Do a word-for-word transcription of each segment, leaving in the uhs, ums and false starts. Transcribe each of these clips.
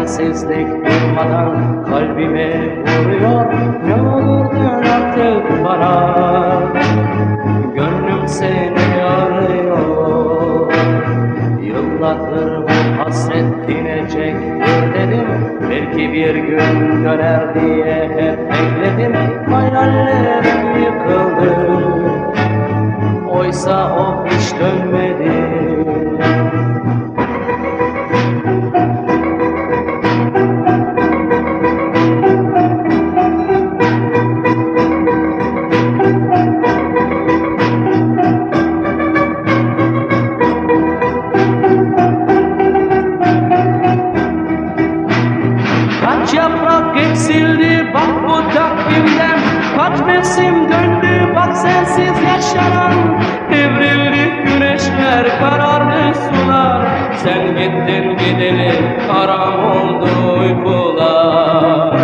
Sensizlik durmadan kalbime vuruyor. Ne olur dön artık bana, gönlüm seni arıyor. Yıllardır bu hasret dinecektir dedim, belki bir gün döner diye hep bekledim. Hayallerim yıkıldı, oysa o hiç dönmedi. Kaç yaprak eksildi bak bu takvimden, kaç mevsim döndü bak sensiz yaşanan. Devrildi güneşler, karardı sular, sen gittin gideli haram oldu uykular.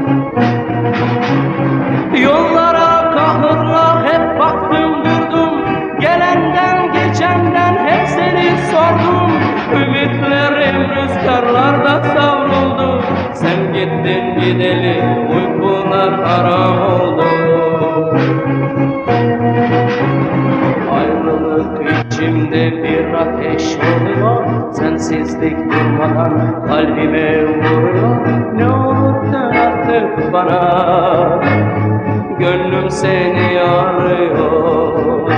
Yollara kahırla hep baktım durdum, gelenden geçenden hep seni sordum. Ümitlerim rüzgarlarda savruldu, sen gittin gideli uykular haram oldu. Ayrılık içimde bir ateş oluyor, sensizlik durmadan kalbime vuruyor. Ne olur dön artık bana, gönlüm seni arıyor.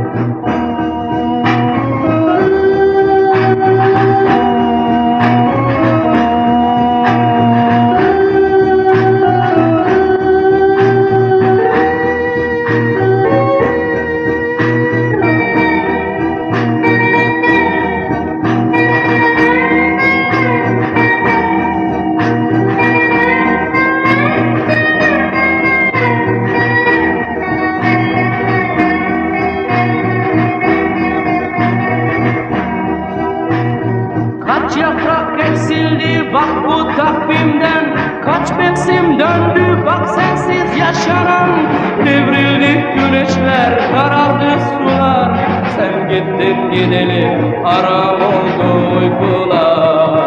Kaç yaprak eksildi bak bu takvimden, kaç mevsim döndü bak sensiz yaşanan. Devrildi güneşler, karardı sular, sen gittin gideli haram oldu uykular.